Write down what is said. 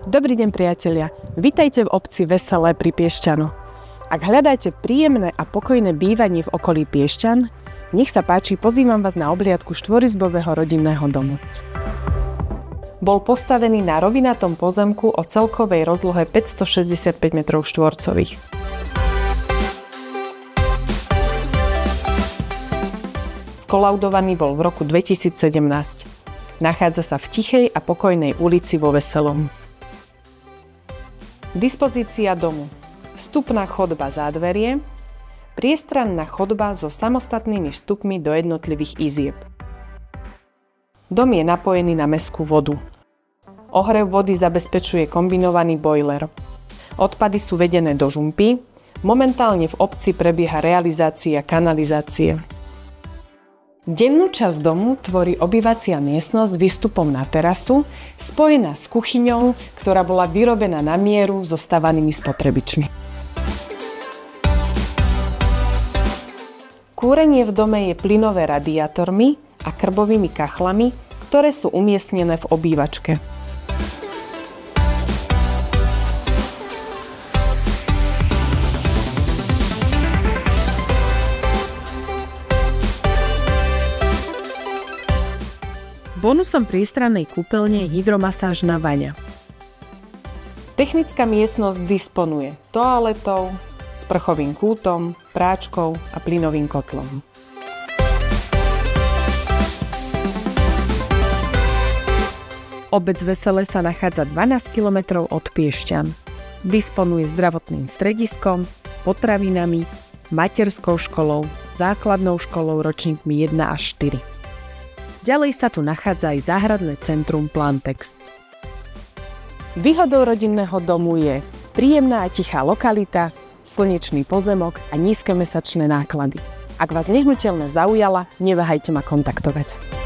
Dobrý deň, priatelia. Vitajte v obci Veselé pri Piešťanoch. Ak hľadáte príjemné a pokojné bývanie v okolí Piešťan, nech sa páči, pozývam vás na obliadku štvorizbového rodinného domu. Bol postavený na rovinatom pozemku o celkovej rozlohe 565 m². Skolaudovaný bol v roku 2017. Nachádza sa v tichej a pokojnej ulici vo Veselom. Dispozícia domu. Vstupná chodba zádverie, priestranná chodba so samostatnými vstupmi do jednotlivých izieb. Dom je napojený na mestskú vodu. Ohrev vody zabezpečuje kombinovaný bojler. Odpady sú vedené do žumpy. Momentálne v obci prebieha realizácia kanalizácie. Dennú časť domu tvorí obývacia miestnosť s výstupom na terasu, spojená s kuchyňou, ktorá bola vyrobená na mieru so stavanými spotrebičmi. Kúrenie v dome je plynové radiátormi a krbovými kachlami, ktoré sú umiestnené v obývačke. Bonusom priestrannej kúpeľne je hydromasážna vaňa. Technická miestnosť disponuje toaletou, sprchovým kútom, práčkou a plynovým kotlom. Obec Veselé sa nachádza 12 km od Piešťan. Disponuje zdravotným strediskom, potravinami, materskou školou, základnou školou ročníkmi 1 až 4. Ďalej sa tu nachádza aj záhradné centrum Plantex. Výhodou rodinného domu je príjemná a tichá lokalita, slnečný pozemok a nízke mesačné náklady. Ak vás nehnuteľnosť zaujala, neváhajte ma kontaktovať.